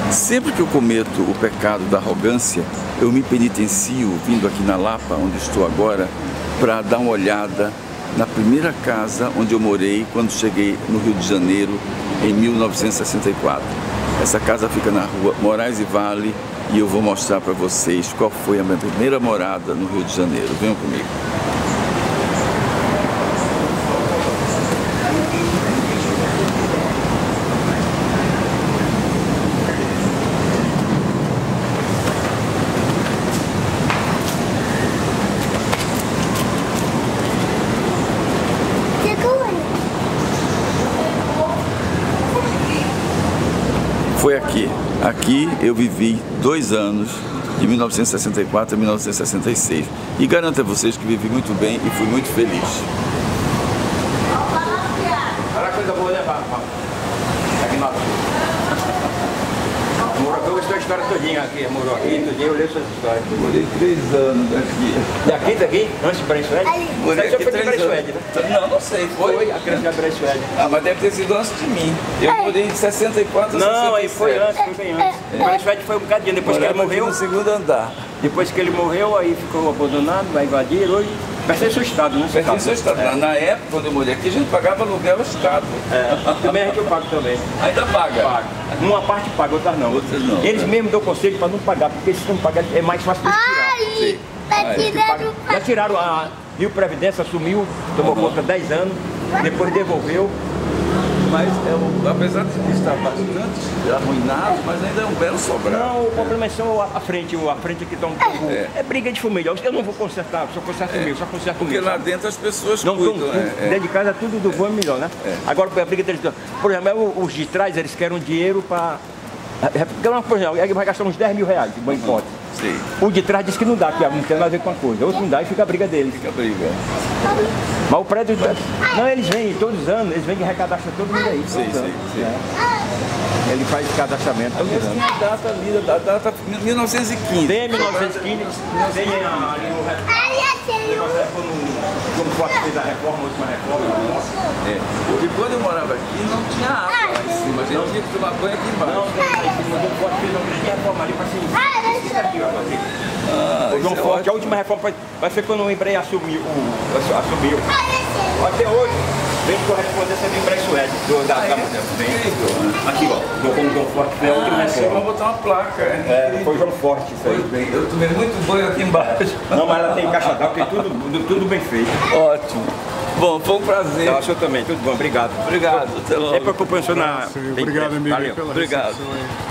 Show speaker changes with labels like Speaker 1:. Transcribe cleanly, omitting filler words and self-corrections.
Speaker 1: Sempre que eu cometo o pecado da arrogância, eu me penitencio vindo aqui na Lapa, onde estou agora, para dar uma olhada na primeira casa onde eu morei quando cheguei no Rio de Janeiro em 1964. Essa casa fica na rua Moraes e Vale e eu vou mostrar para vocês qual foi a minha primeira morada no Rio de Janeiro. Venham comigo. Foi aqui. Aqui eu vivi 2 anos, de 1964 a 1966. E garanto a vocês que vivi muito bem e fui muito feliz.
Speaker 2: Olha coisa boa, né, Papa? Aqui na morou aqui, a história todinha aqui, morou aqui, todinha, eu leio essas histórias.
Speaker 1: Morei 3 anos aqui.
Speaker 2: Daqui? Antes de Braçoede?
Speaker 1: Morei aqui 3 anos.
Speaker 2: Né?
Speaker 1: Não sei, foi.
Speaker 2: A criança da Braçoede.
Speaker 1: Ah, mas deve ter sido antes de mim. Eu morei de 64 a 67.
Speaker 2: Não, aí foi antes, foi bem antes. Braçoede foi um bocadinho, depois que ele morreu.
Speaker 1: No segundo andar.
Speaker 2: Depois que ele morreu, aí ficou abandonado, vai invadir, hoje pertence ao Estado, né?
Speaker 1: Pertence ao Estado.
Speaker 2: É.
Speaker 1: Na época, quando eu morei aqui, a gente pagava aluguel ao Estado.
Speaker 2: Também a gente paga também.
Speaker 1: Ainda paga?
Speaker 2: Paga. Uma parte paga, outras não.
Speaker 1: Outras não.
Speaker 2: Eles mesmos dão conselho para não pagar, porque se não pagar é mais fácil de tirar.
Speaker 1: Sim.
Speaker 2: Já tiraram a Rio Previdência, assumiu, tomou conta 10 anos, depois devolveu.
Speaker 1: Mas, apesar de estar bastante arruinado, mas ainda é um belo sobrado.
Speaker 2: Não, o problema é só a frente aqui está um pouco... É briga de família, eu não vou consertar, só conserto o meu, só conserto o meu.
Speaker 1: Porque lá dentro as pessoas
Speaker 2: não,
Speaker 1: cuidam.
Speaker 2: Dentro de casa tudo do bom é melhor, né? Agora a briga deles... Por exemplo, os de trás, eles querem dinheiro para... Por exemplo, ele vai gastar uns 10 mil reais de boa hipótese.
Speaker 1: Sim.
Speaker 2: O de trás diz que não dá, que não tem nada a ver com a coisa. Outro não dá e fica a briga deles.
Speaker 1: Fica a briga.
Speaker 2: Mas o prédio... Não, eles vêm todos os anos, eles vêm e recadastram todo mundo aí.
Speaker 1: Sim.
Speaker 2: Ele faz cadastramento todos os anos.
Speaker 1: A data 1915.
Speaker 2: Tem 1915, tem ali no como Forte fez a reforma, a última reforma.
Speaker 1: Porque quando eu morava aqui não tinha água lá em cima, a gente tinha que tomar banho aqui embaixo.
Speaker 2: Não, o Forte fez uma grande reforma ali para cima. O João Forte, a última reforma vai ser quando o Embraer assumiu. Até hoje, vem correspondência do Embraer Suede. Aqui, ó. Do João Forte foi a última reforma.
Speaker 1: Vamos botar uma placa.
Speaker 2: Foi o João Forte.
Speaker 1: Eu tomei muito banho aqui embaixo.
Speaker 2: Não, mas ela tem caixa d'água, tem tudo bem feito.
Speaker 1: Ótimo. Bom, foi um prazer.
Speaker 2: Eu acho também, tudo bom, obrigado.
Speaker 1: Obrigado, até logo.
Speaker 2: É para acompanhar na...
Speaker 3: Obrigado, amigo.
Speaker 1: Obrigado.